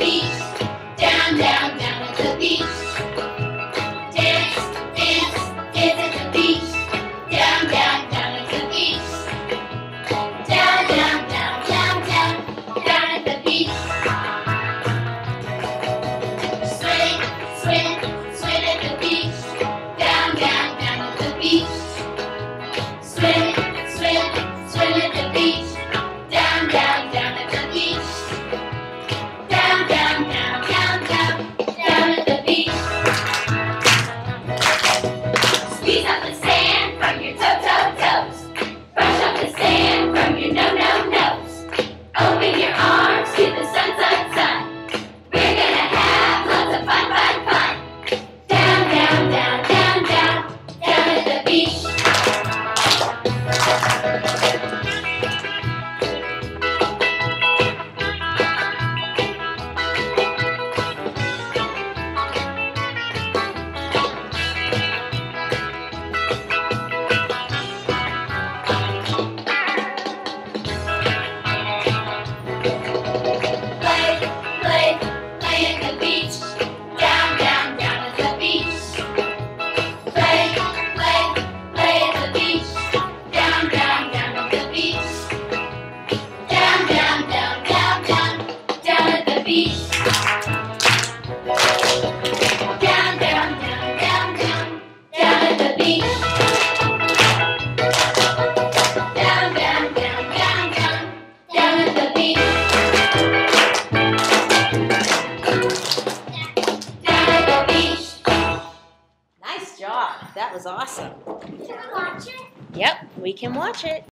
beach. Down, down, down at the beach. Dance, dance, dance at the beach. Down, down, down at the beach. Down, down, down, down, down, down at the beach. Swing, swing, swing at the beach. Down, down, down at the beach. Swing, swing, swing at the beach. Down, down, down at the beach. Down, down, down, down, down, down at the beach. Squeeze out the sand from your toes. Brush off the sand from your nose. Open your arms to the sun. We're gonna have lots of fun. Down, down, down, down, down, down at the beach. Play at the beach. Down, down, down at the beach. Play at the beach. Down, down, down at the beach. Down, down, down, down, down, down at the beach. Down, down, down, down, down, down at the beach. Down, down, down, down, down, down at the beach. Down at the beach. Nice job. That was awesome. Can we watch it? Yep, we can watch it.